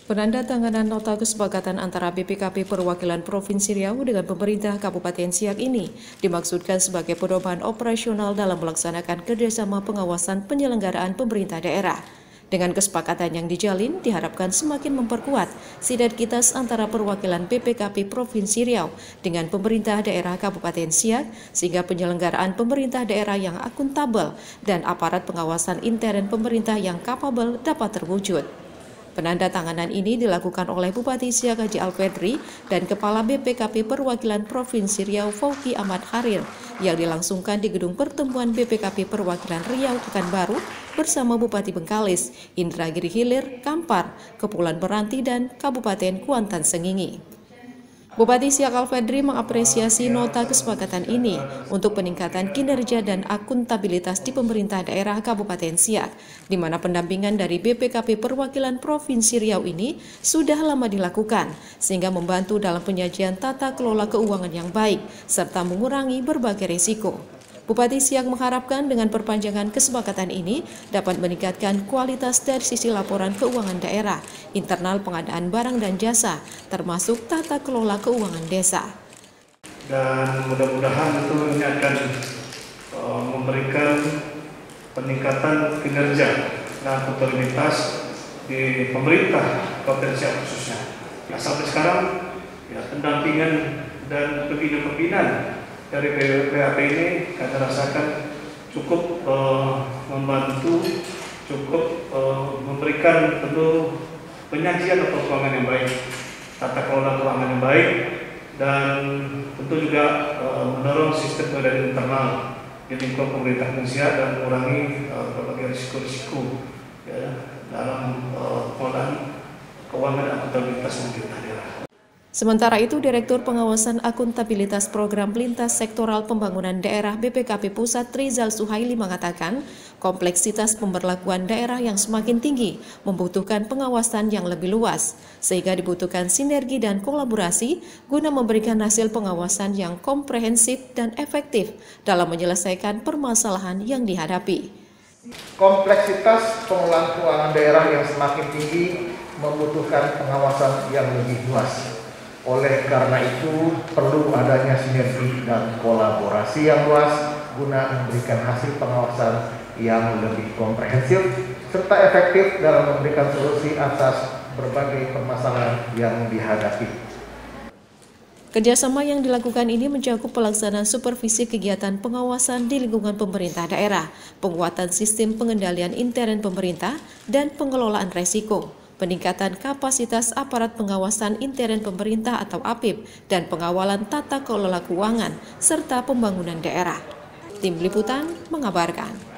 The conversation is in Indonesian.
Penandatanganan nota kesepakatan antara BPKP Perwakilan Provinsi Riau dengan pemerintah Kabupaten Siak ini dimaksudkan sebagai pedoman operasional dalam melaksanakan kerjasama pengawasan penyelenggaraan pemerintah daerah. Dengan kesepakatan yang dijalin, diharapkan semakin memperkuat sinergitas antara perwakilan BPKP Provinsi Riau dengan pemerintah daerah Kabupaten Siak, sehingga penyelenggaraan pemerintah daerah yang akuntabel dan aparat pengawasan intern pemerintah yang kapabel dapat terwujud. Penandatanganan ini dilakukan oleh Bupati Siak Haji Alfedri dan Kepala BPKP Perwakilan Provinsi Riau Fauki Ahmad Harir yang dilangsungkan di Gedung Pertemuan BPKP Perwakilan Riau Pekanbaru bersama Bupati Bengkalis, Indragiri Hilir, Kampar, Kepulauan Meranti, dan Kabupaten Kuantan Sengingi. Bupati Siak Alfedri mengapresiasi nota kesepakatan ini untuk peningkatan kinerja dan akuntabilitas di pemerintah daerah Kabupaten Siak, di mana pendampingan dari BPKP Perwakilan Provinsi Riau ini sudah lama dilakukan, sehingga membantu dalam penyajian tata kelola keuangan yang baik, serta mengurangi berbagai risiko. Bupati Siak mengharapkan dengan perpanjangan kesepakatan ini dapat meningkatkan kualitas dari sisi laporan keuangan daerah, internal pengadaan barang dan jasa, termasuk tata kelola keuangan desa. Dan mudah-mudahan itu ini akan memberikan peningkatan kinerja dan akuntabilitas di pemerintah Kabupaten Siak khususnya. Nah, sampai sekarang ya, pendampingan dan pembinaan dari BPKP ini kami rasakan cukup membantu, cukup memberikan tentu penyajian atau keuangan yang baik, tata kelola keuangan yang baik, dan tentu juga mendorong sistem pengendalian internal di lingkup pemerintah Indonesia dan mengurangi berbagai risiko-risiko ya, dalam pengelolaan keuangan dan akuntabilitas pemerintah daerah. Sementara itu, Direktur Pengawasan Akuntabilitas Program Lintas Sektoral Pembangunan Daerah BPKP Pusat Rizal Suhaili mengatakan, kompleksitas pemberlakuan daerah yang semakin tinggi membutuhkan pengawasan yang lebih luas, sehingga dibutuhkan sinergi dan kolaborasi guna memberikan hasil pengawasan yang komprehensif dan efektif dalam menyelesaikan permasalahan yang dihadapi. Kompleksitas pengelolaan keuangan daerah yang semakin tinggi membutuhkan pengawasan yang lebih luas. Oleh karena itu, perlu adanya sinergi dan kolaborasi yang luas guna memberikan hasil pengawasan yang lebih komprehensif serta efektif dalam memberikan solusi atas berbagai permasalahan yang dihadapi. Kerjasama yang dilakukan ini mencakup pelaksanaan supervisi kegiatan pengawasan di lingkungan pemerintah daerah, penguatan sistem pengendalian intern pemerintah, dan pengelolaan resiko, peningkatan kapasitas aparat pengawasan intern pemerintah atau APIP, dan pengawalan tata kelola keuangan, serta pembangunan daerah. Tim Liputan mengabarkan.